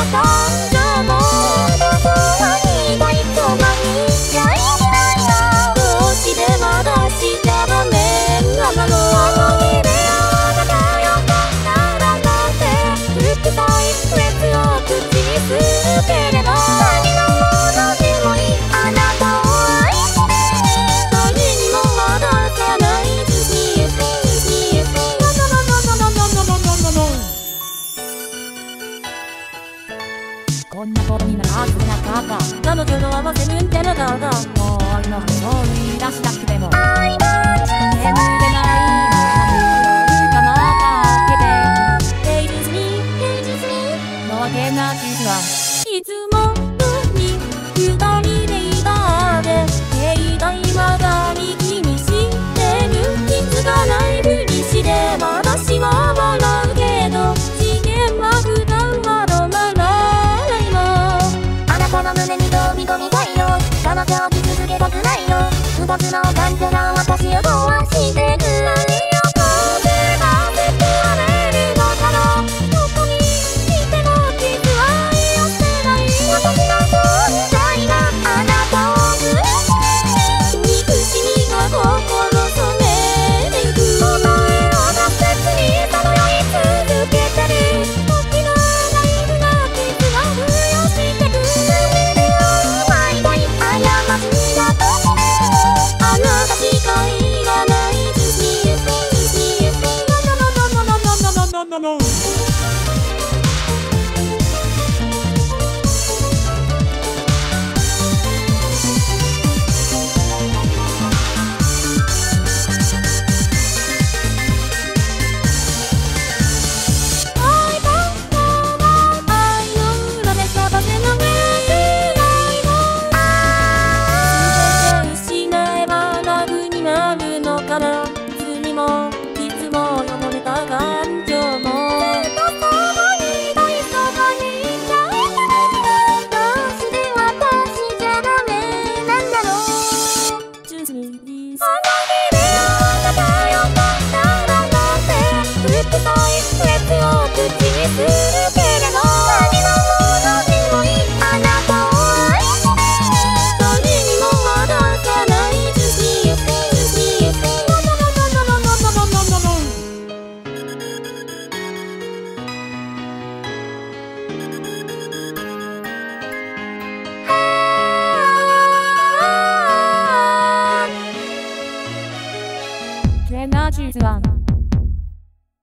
感情もどうにだいとまにやいないなどうしてまだしちゃダメなのあの日で仲良かったらなんてうるさい熱を口にするけれど何のものでもいいあなたを愛して誰にも渡さないこんなことになるはずなかった彼女の合わせるんじゃなかったもう愛の話を言い出したくても愛の眠れない夜がまた明けて平日にのわけな傷はいつもに二人でいたで携帯まだに気にしてる傷がないふりして私は笑うけど次元爆弾は止まらないこの胸に飛び込みたいよ彼女を傷つけたくないよ二つの感情が私を壊してくるよ風がせてられるのかなどこにいても傷は癒せない私の存在があなたを苦しみが心染めてゆく答えを出せずにさまよい続けてる時のナイフが傷が増やしてくあなたしかいらないいつにもいつも汚れた感情もずっとそばにいたいそばにいちゃいけないどうして私じゃダメなんだろう純粋にあの日で仲良かったらなんてうるさい熱を口にする